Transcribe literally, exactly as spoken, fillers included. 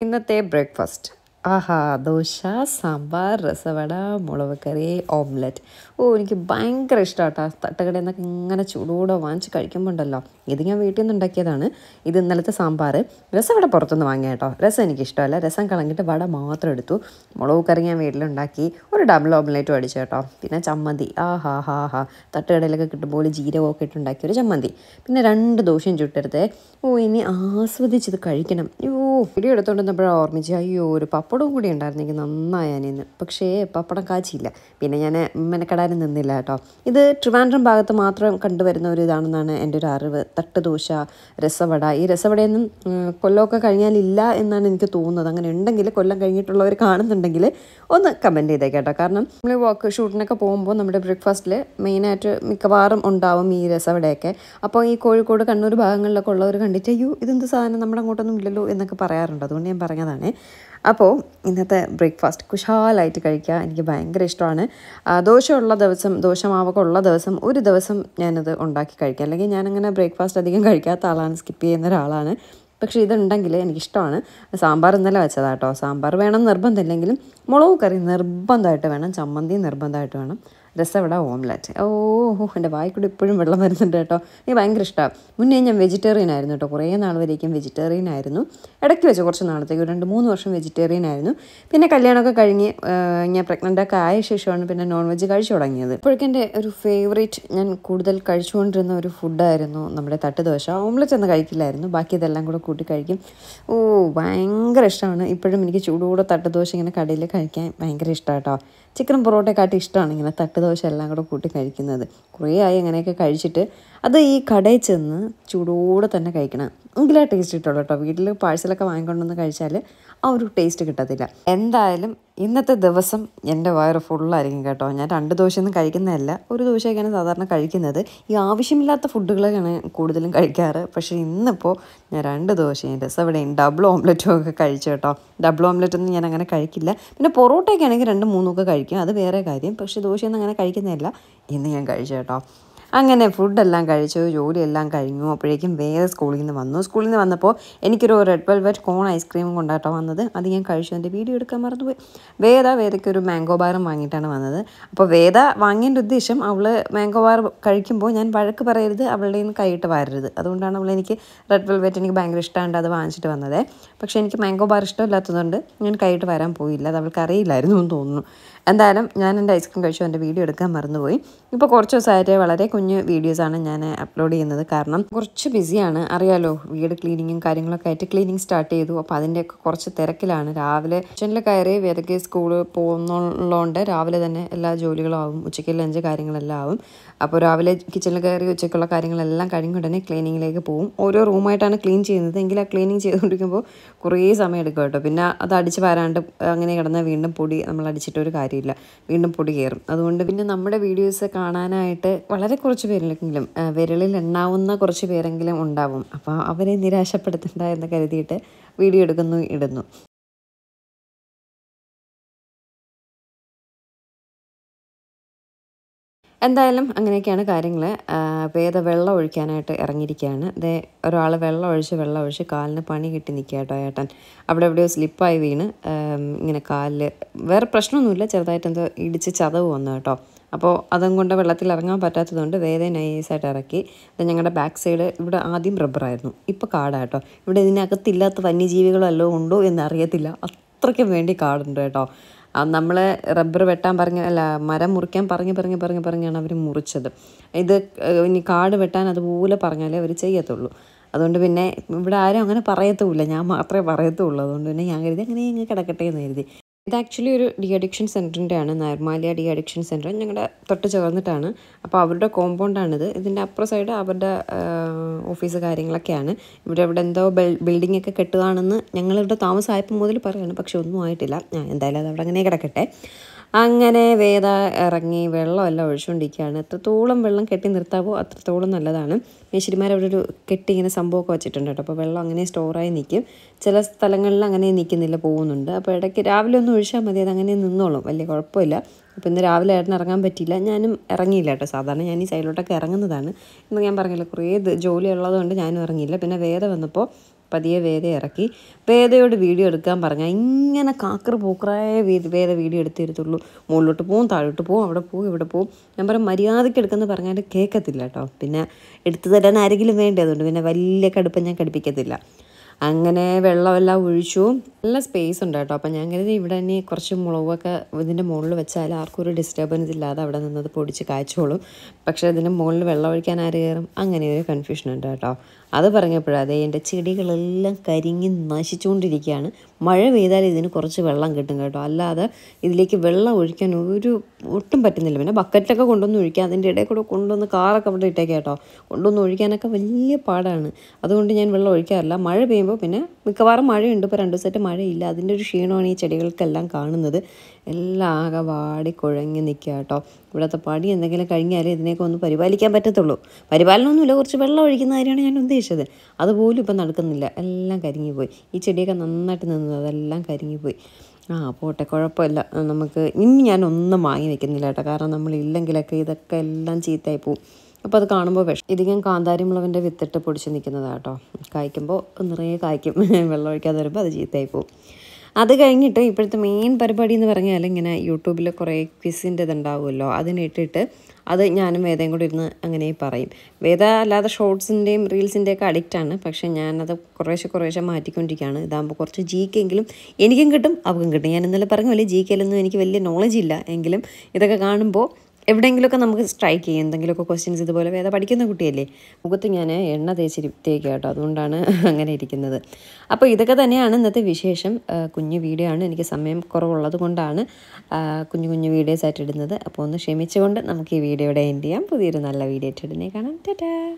ഇന്നത്തെ ബ്രേക്ക്ഫാസ്റ്റ് ആഹാ ദോശ സാമ്പാർ രസവട മുളക് കറി ഓംലെറ്റ്. ഓ എനിക്ക് ഭയങ്കര ഇഷ്ടമാട്ടോ. തട്ടുകടയിൽ നിന്നൊക്കെ ഇങ്ങനെ ചൂടോടെ വാങ്ങിച്ച് കഴിക്കുമ്പോൾ ഉണ്ടല്ലോ. ഇത് ഞാൻ വീട്ടിൽ നിന്ന് ഉണ്ടാക്കിയതാണ്. ഇത് ഇന്നലത്തെ സാമ്പാർ. രസവട പുറത്തുനിന്ന് വാങ്ങിയ കേട്ടോ. രസം എനിക്കിഷ്ടമല്ല. രസം കളഞ്ഞിട്ട് വട മാത്രം എടുത്തു. മുളക് കറി ഞാൻ വീട്ടിലുണ്ടാക്കി. ഒരു ഡബിൾ ഓംലെറ്റും അടിച്ചു കേട്ടോ. പിന്നെ ചമ്മന്തി ആഹാ ഹാ ഹാ തട്ടുകടയിലൊക്കെ കിട്ടുമ്പോൾ ജീരകമൊക്കെ ഇട്ടുണ്ടാക്കിയ ഒരു ചമ്മന്തി. പിന്നെ രണ്ട് ദോശയും ചുട്ടെടുത്ത്. ഓ ഇനി ആസ്വദിച്ചത് കഴിക്കണം. അയ്യോ വീഡിയോ എടുത്തുകൊണ്ടിരുന്നപ്പോഴാണ് ഓർമ്മിച്ച് അയ്യോ ഒരു പപ്പടവും കൂടി ഉണ്ടായിരുന്നെങ്കിൽ നന്നായാനിന്ന്. പക്ഷേ പപ്പടം കാച്ചില്ല. പിന്നെ ഞാൻ മെനക്കെടാനും നിന്നില്ല കേട്ടോ. ഇത് ട്രിവാൻഡ്രം ഭാഗത്ത് മാത്രം കണ്ടുവരുന്ന ഒരു ഇതാണെന്നാണ് എൻ്റെ ഒരു അറിവ്. തട്ടുദോശ രസവട. ഈ രസവടയൊന്നും കൊല്ലമൊക്കെ കഴിഞ്ഞാലില്ല എന്നാണ് എനിക്ക് തോന്നുന്നത്. അങ്ങനെ ഉണ്ടെങ്കിൽ കൊല്ലം കഴിഞ്ഞിട്ടുള്ളവർ കാണുന്നുണ്ടെങ്കിൽ ഒന്ന് കമൻറ്റ് ചെയ്തേക്കേട്ടോ. കാരണം നമ്മൾ വർക്ക് ഷൂട്ടിനൊക്കെ പോകുമ്പോൾ നമ്മുടെ ബ്രേക്ക്ഫാസ്റ്റിൽ മെയിനായിട്ട് മിക്കവാറും ഉണ്ടാവും ഈ രസവടയൊക്കെ. അപ്പോൾ ഈ കോഴിക്കോട് കണ്ണൂർ ഭാഗങ്ങളിലൊക്കെ ഉള്ളവർ കണ്ടിട്ട് അയ്യോ ഇതെന്ത് സാധനം നമ്മുടെ അങ്ങോട്ടൊന്നും ഇല്ലല്ലോ എന്നൊക്കെ പറയാറുണ്ട്. അതുകൊണ്ട് ഞാൻ പറഞ്ഞതാണ്. അപ്പോൾ ഇന്നത്തെ ബ്രേക്ക്ഫാസ്റ്റ് കുശാലായിട്ട് കഴിക്കുക. എനിക്ക് ഭയങ്കര ഇഷ്ടമാണ്. ദോശ ഉള്ള ദിവസം ദോശമാവൊക്കെ ഉള്ള ദിവസം ഒരു ദിവസം ഞാനത് ഉണ്ടാക്കി കഴിക്കുക. അല്ലെങ്കിൽ ഞാനങ്ങനെ ബ്രേക്ക്ഫാസ്റ്റ് അധികം കഴിക്കാത്ത ആളാണ്, സ്കിപ്പ് ചെയ്യുന്ന ഒരാളാണ്. പക്ഷേ ഇതുണ്ടെങ്കിൽ എനിക്കിഷ്ടമാണ്. സാമ്പാർ ഇന്നലെ വെച്ചതാട്ടോ. സാമ്പാർ വേണം നിർബന്ധമില്ലെങ്കിലും മുളക് കറി നിർബന്ധമായിട്ട് വേണം. ചമ്മന്തി നിർബന്ധമായിട്ട് വേണം. രസവട ഓംലെറ്റ്. ഓ എൻ്റെ വായിക്കൂടി ഇപ്പോഴും വെള്ളം വരുന്നുണ്ട് കേട്ടോ. എനിക്ക് ഭയങ്കര ഇഷ്ടമാണ്. മുന്നേ ഞാൻ വെജിറ്റേറിയൻ ആയിരുന്നു കേട്ടോ. കുറേ നാൾ വരേക്കും വെജിറ്റേറിയൻ ആയിരുന്നു. ഇടയ്ക്ക് വെച്ച് കുറച്ച് നാളത്തേക്ക് രണ്ട് മൂന്ന് വർഷം വെജിറ്റേറിയൻ ആയിരുന്നു. പിന്നെ കല്യാണമൊക്കെ കഴിഞ്ഞ് ഞാൻ പ്രഗ്നൻ്റൊക്കെ ആയ ശേഷമാണ് പിന്നെ നോൺ വെജ് കഴിച്ചു തുടങ്ങിയത്. അപ്പോഴേക്കും എൻ്റെ ഒരു ഫേവറേറ്റ് ഞാൻ കൂടുതൽ കഴിച്ചുകൊണ്ടിരുന്ന ഒരു ഫുഡായിരുന്നു നമ്മുടെ തട്ടുദോശ. ഓംലെറ്റ് ഒന്നും കഴിക്കില്ലായിരുന്നു. ബാക്കി ഇതെല്ലാം കൂടെ കൂട്ടി കഴിക്കും. ഓ ഭയങ്കര ഇഷ്ടമാണ്. ഇപ്പോഴും എനിക്ക് ചൂടോടെ തട്ടുദോശ ഇങ്ങനെ കടയിൽ കഴിക്കാൻ ഭയങ്കര ഇഷ്ടമാണ് കേട്ടോ. ചിക്കൻ പൊറോട്ടയെക്കാട്ടി ഇഷ്ടമാണ് ഇങ്ങനെ തട്ടുദോശ എല്ലാം കൂടെ കൂട്ടി കഴിക്കുന്നത്. കുറേ ആയി അങ്ങനെയൊക്കെ കഴിച്ചിട്ട്. അത് ഈ കടയിൽ ചെന്ന് ചൂടോടെ തന്നെ കഴിക്കണം. എങ്കിലേ ടേസ്റ്റ് കിട്ടുള്ളൂ കേട്ടോ. വീട്ടിൽ പാഴ്സലൊക്കെ വാങ്ങിക്കൊണ്ടുവന്ന് കഴിച്ചാൽ ആ ഒരു ടേസ്റ്റ് കിട്ടത്തില്ല. എന്തായാലും ഇന്നത്തെ ദിവസം എൻ്റെ വയറ് ഫുള്ളായിരിക്കും കേട്ടോ. ഞാൻ രണ്ട് ദോശയൊന്നും കഴിക്കുന്നതല്ല, ഒരു ദോശയൊക്കെയാണ് സാധാരണ കഴിക്കുന്നത്. ഈ ആവശ്യമില്ലാത്ത ഫുഡുകളൊക്കെയാണ് കൂടുതലും കഴിക്കാറ്. പക്ഷേ ഇന്നിപ്പോൾ ഞാൻ രണ്ട് ദോശയും രസവടയും ഡബിൾ ഓംലെറ്റും ഒക്കെ കഴിച്ചു കേട്ടോ. ഡബിൾ ഓംലെറ്റൊന്നും ഞാൻ അങ്ങനെ കഴിക്കില്ല. പിന്നെ പൊറോട്ടയൊക്കെ ആണെങ്കിൽ രണ്ട് മൂന്നൊക്കെ കഴിക്കും, അത് വേറെ കാര്യം. പക്ഷേ ദോശയൊന്നും അങ്ങനെ കഴിക്കുന്നതല്ല. ഇന്ന് ഞാൻ കഴിച്ചു കേട്ടോ. അങ്ങനെ ഫുഡെല്ലാം കഴിച്ചു, ജോലിയെല്ലാം കഴിഞ്ഞു. അപ്പോഴേക്കും വേറെ സ്കൂളിൽ നിന്ന് വന്നു. സ്കൂളിൽ നിന്ന് വന്നപ്പോൾ എനിക്കൊരു റെഡ് വെൽവെറ്റ് കോൺ ഐസ്ക്രീമും കൊണ്ടാട്ടോ വന്നത്. അത് ഞാൻ കഴിച്ചു. എൻ്റെ വീഡിയോ എടുക്കാൻ മറന്നുപോയി. വേദ വേദയ്ക്കൊരു മാംഗോ ബാറും വാങ്ങിയിട്ടാണ് വന്നത്. അപ്പോൾ വേദ വാങ്ങിയതിൻ്റെ ഉദ്ദേശം അവൾ മാംഗോ ബാർ കഴിക്കുമ്പോൾ ഞാൻ വഴക്ക് പറയരുത്, അവളുടെ നിന്ന് കൈയിട്ട് വാരരുത്. അതുകൊണ്ടാണ് അവൾ എനിക്ക് റെഡ് വെൽവെറ്റ് എനിക്ക് ഭയങ്കര ഇഷ്ടമുണ്ട് അത് വാങ്ങിച്ചിട്ട് വന്നത്. പക്ഷേ എനിക്ക് മാംഗോ ബാർ ഇഷ്ടമില്ലാത്തതുകൊണ്ട് ഞാൻ കൈയിട്ട് വരാൻ പോയില്ല. അത് അവൾക്ക് അറിയില്ലായിരുന്നു എന്ന് തോന്നുന്നു. എന്തായാലും ഞാൻ എൻ്റെ ഐസ്ക്രീം കഴിച്ചു. എൻ്റെ വീഡിയോ എടുക്കാൻ മറന്നുപോയി. ഇപ്പോൾ കുറച്ച് ദിവസമായിട്ട് വളരെ കുഞ്ഞ് വീഡിയോസാണ് ഞാൻ അപ്ലോഡ് ചെയ്യുന്നത്. കാരണം കുറച്ച് ബിസിയാണ്, അറിയാലോ. വീട് ക്ലീനിങ്ങും കാര്യങ്ങളൊക്കെ ആയിട്ട് ക്ലീനിങ് സ്റ്റാർട്ട് ചെയ്തു. അപ്പോൾ അതിൻ്റെയൊക്കെ കുറച്ച് തിരക്കിലാണ്. രാവിലെ കിച്ചണിൽ കയറി വേദയ്ക്ക് സ്കൂളിൽ പോകുന്നുള്ളതുകൊണ്ട് രാവിലെ തന്നെ എല്ലാ ജോലികളും ആവും. ഉച്ചയ്ക്ക് ലഞ്ച് കാര്യങ്ങളെല്ലാം ആവും. അപ്പോൾ രാവിലെ കിച്ചണിൽ കയറി ഉച്ചയ്ക്കുള്ള കാര്യങ്ങളെല്ലാം കഴിഞ്ഞ ഉടനെ ക്ലീനിങ്ങിലേക്ക് പോകും. ഓരോ റൂമായിട്ടാണ് ക്ലീൻ ചെയ്യുന്നത്. എങ്കിൽ ആ ക്ലീനിങ് ചെയ്തുകൊണ്ടിരിക്കുമ്പോൾ കുറേ സമയം എടുക്കും കേട്ടോ. പിന്നെ അത് അടിച്ച് വരാണ്ട് അങ്ങനെ കിടന്നാൽ വീണ്ടും പൊടി നമ്മൾ അടിച്ചിട്ടൊരു കാര്യമില്ല, വീണ്ടും പൊടി കയറും. അതുകൊണ്ട് പിന്നെ നമ്മുടെ വീഡിയോസ് കാണാനായിട്ട് വളരെ കുറച്ച് പേരിലെങ്കിലും വിരലിൽ എണ്ണാവുന്ന കുറച്ച് പേരെങ്കിലും ഉണ്ടാവും. അപ്പോൾ അവരെ നിരാശപ്പെടുത്തണ്ട എന്ന് കരുതിയിട്ട് വീഡിയോ എടുക്കുന്നു, ഇടുന്നു. എന്തായാലും അങ്ങനെയൊക്കെയാണ് കാര്യങ്ങൾ. വേദ വെള്ളം ഒഴിക്കാനായിട്ട് ഇറങ്ങിയിരിക്കുകയാണ്. അതേ ഒരാൾ വെള്ളം ഒഴിച്ച് വെള്ളം ഒഴിച്ച് കാലിന് പണി കിട്ടി നിൽക്കുക കേട്ടോ ഏട്ടൻ. അവിടെ എവിടെയോ സ്ലിപ്പായി വീണ് ഇങ്ങനെ കാലിൽ വേറെ പ്രശ്നമൊന്നുമില്ല, ചെറുതായിട്ട് എന്തോ ഇടിച്ച് ചതവ് വന്നു കേട്ടോ. അപ്പോൾ അതും കൊണ്ട് വെള്ളത്തിൽ ഇറങ്ങാൻ പറ്റാത്തതുകൊണ്ട് വേദ നൈസായിട്ട് ഇറക്കി. അത് ഞങ്ങളുടെ ബാക്ക് സൈഡ് ഇവിടെ ആദ്യം റബ്ബറായിരുന്നു, ഇപ്പോൾ കാടാട്ടോ. ഇവിടെ ഇതിനകത്തില്ലാത്ത വന്യജീവികളല്ലോ ഉണ്ടോ എന്നറിയത്തില്ല, അത്രയ്ക്കും വേണ്ടി കാടുണ്ട് കേട്ടോ. നമ്മൾ റബ്ബർ വെട്ടാൻ പറഞ്ഞ അല്ല മരം മുറിക്കാൻ പറഞ്ഞ് പറഞ്ഞ് പറഞ്ഞ് പറഞ്ഞാണ് അവർ മുറിച്ചത്. ഇത് ഇനി കാട് വെട്ടാൻ അതുപോലെ പറഞ്ഞാലേ അവർ ചെയ്യത്തുള്ളൂ. അതുകൊണ്ട് പിന്നെ ഇവിടെ ആരും അങ്ങനെ പറയത്തുമില്ല, ഞാൻ മാത്രമേ പറയത്തുള്ളൂ. അതുകൊണ്ട് പിന്നെ ഞാൻ കരുതി അങ്ങനെ ഇങ്ങനെ കിടക്കട്ടെ എന്ന് കരുതി. ഇത് ആക്ച്വലി ഒരു ഡി അഡിക്ഷൻ സെൻറ്ററിൻ്റെ ആണ്, നിർമാല്യ ഡി അഡിക്ഷൻ സെൻറ്റർ. ഞങ്ങളുടെ തൊട്ട് ചേർന്നിട്ടാണ്. അപ്പോൾ അവരുടെ കോമ്പൗണ്ടാണിത്. ഇതിൻ്റെ അപ്പുറ സൈഡ് അവരുടെ ഓഫീസ് കാര്യങ്ങളൊക്കെയാണ്. ഇവിടെ ഇവിടെ എന്തോ ബിൽഡിംഗ് ഒക്കെ കെട്ടുകയാണെന്ന് ഞങ്ങളിവിടെ താമസമായപ്പോൾ മുതൽ പറയുകയാണ്. പക്ഷെ ഒന്നും ആയിട്ടില്ല. ഞാൻ എന്തായാലും അത് അവിടെ അങ്ങനെ കിടക്കട്ടെ. അങ്ങനെ വേദ ഇറങ്ങി വെള്ളമെല്ലാം ഒഴിച്ചുകൊണ്ടിരിക്കുകയാണ്. എത്രത്തോളം വെള്ളം കെട്ടി നിർത്താവോ അത്രത്തോളം നല്ലതാണ്. മേശിരിമാരവിടെ ഒരു കെട്ടി ഇങ്ങനെ സംഭവമൊക്കെ വെച്ചിട്ടുണ്ട് കേട്ടോ. അപ്പോൾ വെള്ളം അങ്ങനെ സ്റ്റോറായി നിൽക്കും. ചില സ്ഥലങ്ങളിൽ അങ്ങനെ നിൽക്കുന്നില്ല, പോകുന്നുണ്ട്. അപ്പോൾ ഇടയ്ക്ക് രാവിലെ ഒന്ന് ഒഴിച്ചാൽ മതി, അത് അങ്ങനെ നിന്നോളും, വലിയ കുഴപ്പമില്ല. അപ്പോൾ ഇന്ന് രാവിലെ ഏട്ടൻ ഇറങ്ങാൻ പറ്റിയില്ല, ഞാനും ഇറങ്ങിയില്ല കേട്ടോ. സാധാരണ ഞാൻ ഈ സൈഡിലോട്ടൊക്കെ ഇറങ്ങുന്നതാണ്. ഇന്ന് ഞാൻ പറഞ്ഞില്ല കുറേ ജോലി ഉള്ളതുകൊണ്ട് ഞാനും ഇറങ്ങിയില്ല. പിന്നെ വേദ വന്നപ്പോൾ പതിയെ വേദ ഇറക്കി. വേദയോട് വീഡിയോ എടുക്കാൻ പറഞ്ഞാൽ ഇങ്ങനെ കാക്കറ് പൂക്കറായ വേദ വീഡിയോ എടുത്തിരുത്തുള്ളൂ. മുകളിലോട്ട് പോവും, താഴോട്ട് പോവും, അവിടെ പോവും, ഇവിടെ പോവും. ഞാൻ പറയും മര്യാദയ്ക്ക് എടുക്കുമെന്ന് പറഞ്ഞാൽ കേൾക്കത്തില്ല കേട്ടോ. പിന്നെ എടുത്തു തരാൻ ആരെങ്കിലും വേണ്ടേ, അതുകൊണ്ട് പിന്നെ വലിയ കടുപ്പം ഞാൻ കടുപ്പിക്കത്തില്ല. അങ്ങനെ വെള്ളമെല്ലാം ഒഴിച്ചു. നല്ല സ്പേസ് ഉണ്ട് കേട്ടോ. അപ്പം ഞാൻ കരുതി ഇവിടെ തന്നെ കുറച്ച് മുളകൊക്കെ ഇതിൻ്റെ മുകളിൽ വെച്ചാൽ ആർക്കും ഒരു ഡിസ്റ്റർബൻസ് ഇല്ലാതെ അവിടെ നിന്നത് പൊടിച്ച് കായ്ച്ചോളും. പക്ഷേ ഇതിൻ്റെ മുകളിൽ വെള്ളം ഒഴിക്കാൻ ആര് കയറും, അങ്ങനെ ഒരു കൺഫ്യൂഷൻ ഉണ്ട് കേട്ടോ. അത് പറഞ്ഞപ്പോഴാണ് അതേ എൻ്റെ ചെടികളെല്ലാം കരിങ്ങി നശിച്ചുകൊണ്ടിരിക്കുകയാണ്. മഴ പെയ്താൽ ഇതിന് കുറച്ച് വെള്ളം കിട്ടും കേട്ടോ, അല്ലാതെ ഇതിലേക്ക് വെള്ളം ഒഴിക്കാൻ ഒരു ഒട്ടും പറ്റുന്നില്ല. പിന്നെ ബക്കറ്റൊക്കെ കൊണ്ടുവന്ന് ഒഴിക്കുക, അതിൻ്റെ ഇടയിൽ കൂടെ കൊണ്ടുവന്ന് കാറൊക്കെ അവിടെ ഇട്ടേക്കാം കേട്ടോ. കൊണ്ടുവന്ന് ഒഴിക്കാനൊക്കെ വലിയ പാടാണ്. അതുകൊണ്ട് ഞാൻ വെള്ളം ഒഴിക്കാറില്ല. മഴ പെയ്യുമ്പോൾ പിന്നെ മിക്കവാറും മഴയുണ്ട്, ഇപ്പോൾ രണ്ട് ദിവസമായിട്ട് മഴയില്ല. അതിൻ്റെ ഒരു ക്ഷീണമാണ് ഈ ചെടികൾക്കെല്ലാം കാണുന്നത്. എല്ലാം ആകെ വാടി കുഴങ്ങി നിൽക്കുക കേട്ടോ. ഇവിടുത്തെ പടി എന്തെങ്കിലും കഴിഞ്ഞാലേ ഇതിനെയൊക്കെ ഒന്ന് പരിപാലിക്കാൻ പറ്റത്തുള്ളൂ. പരിപാലനമൊന്നുമില്ല, കുറച്ച് വെള്ളം ഒഴിക്കുന്ന കാര്യമാണ് ഞാൻ ഉദ്ദേശിച്ചത്. അതുപോലും ഇപ്പം നടക്കുന്നില്ല, എല്ലാം കരിങ്ങിപ്പോയി. ഈ ചെടിയൊക്കെ നന്നായിട്ട് നിന്നത് അതെല്ലാം കരിങ്ങിപ്പോയി. ആ പോട്ടെ, കുഴപ്പമില്ല. നമുക്ക് ഇനി ഞാനൊന്നും വാങ്ങി വെക്കുന്നില്ല കേട്ടോ, കാരണം നമ്മളില്ലെങ്കിലൊക്കെ ഇതൊക്കെ എല്ലാം ചീത്തയായി പോവും. അപ്പോൾ അത് കാണുമ്പോൾ വിഷം. ഇത് ഞാൻ കാന്താരി മുളകിൻ്റെ വിത്തിട്ട് പൊടിച്ച് നിൽക്കുന്നതാണ് കേട്ടോ. കായ്ക്കുമ്പോൾ നിറയെ കായ്ക്കും, വെള്ളം ഒഴിക്കാതെ വരുമ്പോൾ അത് ചീത്തയായി പോവും. അത് കഴിഞ്ഞിട്ട് ഇപ്പോഴത്തെ മെയിൻ പരിപാടി എന്ന് പറഞ്ഞാൽ ഇങ്ങനെ യൂട്യൂബിൽ കുറേ ക്വിസിൻ്റെ ഇതുണ്ടാവുമല്ലോ, അതിനിട്ടിട്ട് അത് ഞാനും വേദയും കൂടി ഇരുന്ന് അങ്ങനെ പറയും. വേദ അല്ലാതെ ഷോർട്സിൻ്റെയും റീൽസിൻ്റെയൊക്കെ അഡിക്റ്റാണ്. പക്ഷേ ഞാനത് കുറേശ്ശെ കുറേശ്ശെ മാറ്റിക്കൊണ്ടിരിക്കുകയാണ്. ഇതാകുമ്പോൾ കുറച്ച് ജി കെ എങ്കിലും എനിക്കും കിട്ടും അവൾക്കും കിട്ടും. ഞാൻ ഇന്നലെ പറഞ്ഞ പോലെ ജി കെയിലൊന്നും എനിക്ക് വലിയ നോളജ് ഇല്ല, എങ്കിലും ഇതൊക്കെ കാണുമ്പോൾ എവിടെയെങ്കിലുമൊക്കെ നമുക്ക് സ്ട്രൈക്ക് ചെയ്യും. എന്തെങ്കിലുമൊക്കെ ക്വസ്റ്റ്യൻസ് ഇതുപോലെ വേദ പഠിക്കുന്ന കുട്ടിയല്ലേ. മുഖത്ത് ഞാൻ എണ്ണ തേച്ചിരി തേക്കുക കേട്ടോ, അതുകൊണ്ടാണ് അങ്ങനെ ഇരിക്കുന്നത്. അപ്പോൾ ഇതൊക്കെ തന്നെയാണ് ഇന്നത്തെ വിശേഷം. കുഞ്ഞു വീഡിയോ ആണ്, എനിക്ക് സമയം കുറവുള്ളത് കൊണ്ടാണ് കുഞ്ഞു കുഞ്ഞു വീഡിയോസ് ആയിട്ട് ഇടുന്നത്. അപ്പോൾ ഒന്ന് ക്ഷമിച്ചുകൊണ്ട് നമുക്ക് ഈ വീഡിയോയുടെ എൻഡ് ചെയ്യാം. പുതിയൊരു നല്ല വീഡിയോ ആയിട്ട് ഇടുന്നേ കാണാം. ടാറ്റാ.